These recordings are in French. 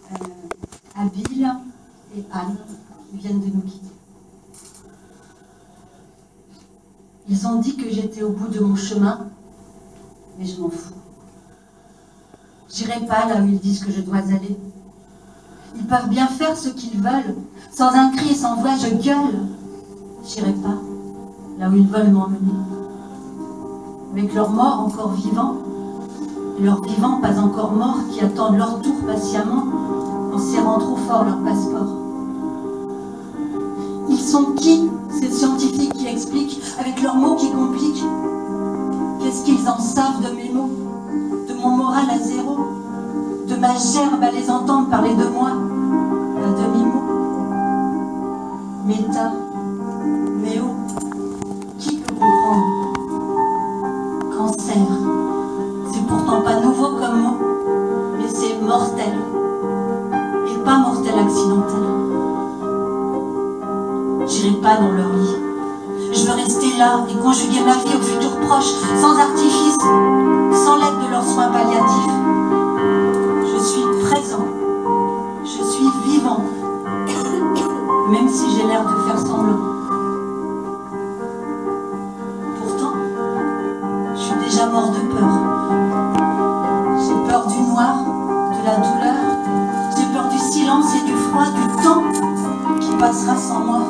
Abile et Anne viennent de nous quitter. Ils ont dit que j'étais au bout de mon chemin, mais je m'en fous. J'irai pas là où ils disent que je dois aller. Ils peuvent bien faire ce qu'ils veulent. Sans un cri et sans voix, je gueule. J'irai pas là où ils veulent m'emmener. Avec leurs morts encore vivants, et leurs vivants pas encore morts qui attendent leur tour patiemment en serrant trop fort leur passeport. Ils sont qui, ces scientifiques qui expliquent avec leurs mots qui compliquent? Qu'est-ce qu'ils en savent de mes mots, de mon moral à zéro, de ma gerbe à les entendre parler de moi à demi-mot? Méta, méo, qui peut comprendre? Cancer, c'est pourtant pas nouveau comme mot, mais c'est mortel, et pas mortel accidentel. J'irai pas dans leur lit. Je veux rester là et conjuguer ma vie aux futurs proches, sans artifice, sans l'aide de leurs soins palliatifs. Je suis présent, je suis vivant, même si j'ai l'air de faire semblant. Pourtant, je suis déjà mort de peur. J'ai peur du noir, de la douleur, j'ai peur du silence et du froid, du temps qui passera sans moi.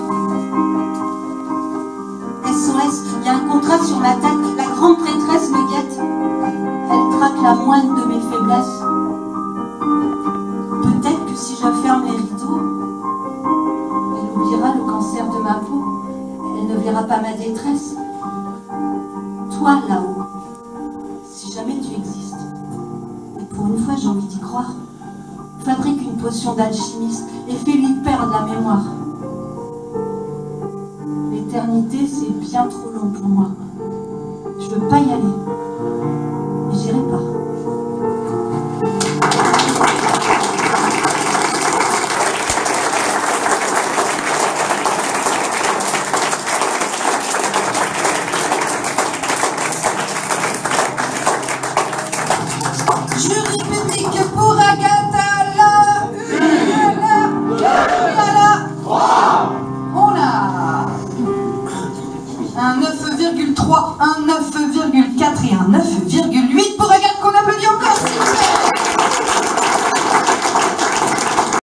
SOS, il y a un contrat sur ma tête, la grande prêtresse me guette. Elle traque la moindre de mes faiblesses. Peut-être que si je ferme les rideaux, elle oubliera le cancer de ma peau. Elle ne verra pas ma détresse. Toi, là-haut, si jamais tu existes, et pour une fois j'ai envie d'y croire, fabrique une potion d'alchimiste et fais-lui perdre la mémoire. L'éternité, c'est bien trop long pour moi. Je veux pas y aller.